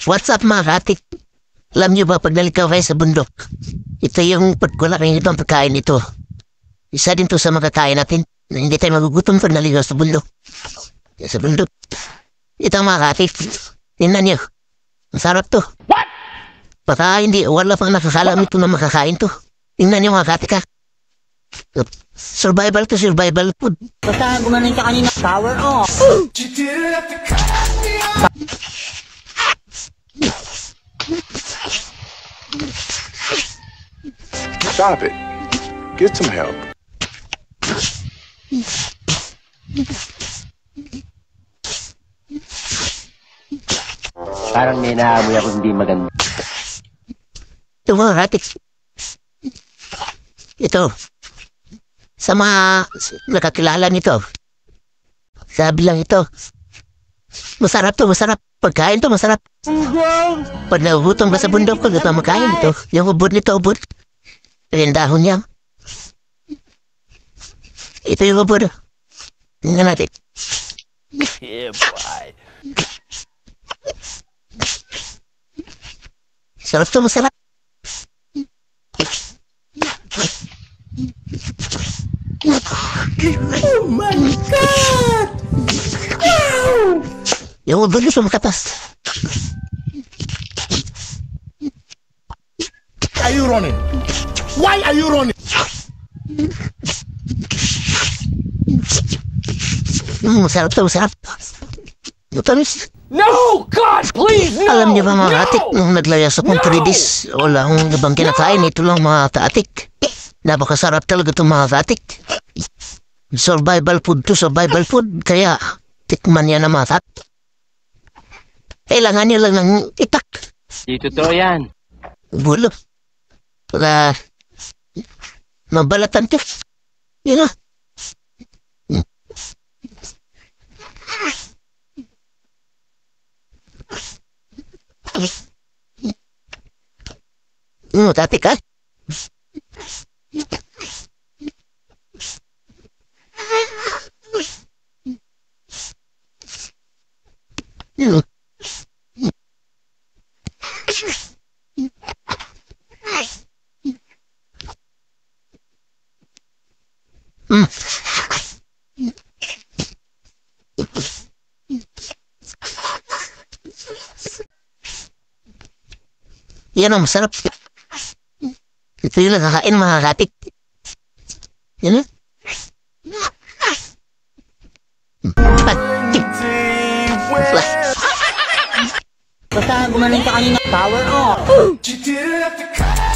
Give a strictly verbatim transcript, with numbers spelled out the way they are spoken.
What's up mga katik? Alam niyo ba pag nalikaw kayo sa bundok, ito yung pagkulak ng itong pagkain ito. Isa din to sa makakain natin na hindi tayo magugutom pag naligaw sa bundok. Sa bundok. Ito mga katik. Tingnan niyo. Masarap to. What? Baka hindi, wala pang nakakalam ito na makakain to. Tingnan niyo mga katik ha. Survival to survival food. Basta gumanin ka kanina. Power off. Stop it. Get some help. Parang may naamoy ako hindi maganda. Ito mga katik. Ito. Sa mga nakakilala nito. Sabi lang ito. Masarap to, masarap. Pagkain to, masarap. Pag nagugutom ka sa bundok ko, ito makain ito. Yung ubod nito, ubod. Yung dahon niya. Ito yung ubod. Tingnan natin. Yeah, boy. Sarap to, masarap. Oh my God! Wow! Yung ubod nito makatas. Are you running? Why are you running? Mm, masarap to, masarap. Matamis. No! God, please, no! Alam niyo ba mga no! katik, nung naglayas akong three days, wala akong ibang kinakain. Ito lang mga katik. Napakasarap talaga itong mga katik. Survival food to survival food. Kaya, tikman yan na mga katik. Kailangan niyo lang ng itak. Di totoo yan. Bulo. Para mabalatan to. Yun o. Hmm, tati ka? Hmm. Hmm. Yan o, masarap. Ito yung nakakain mga katik. Yan o. Basta gumanin ka kanina. Power off.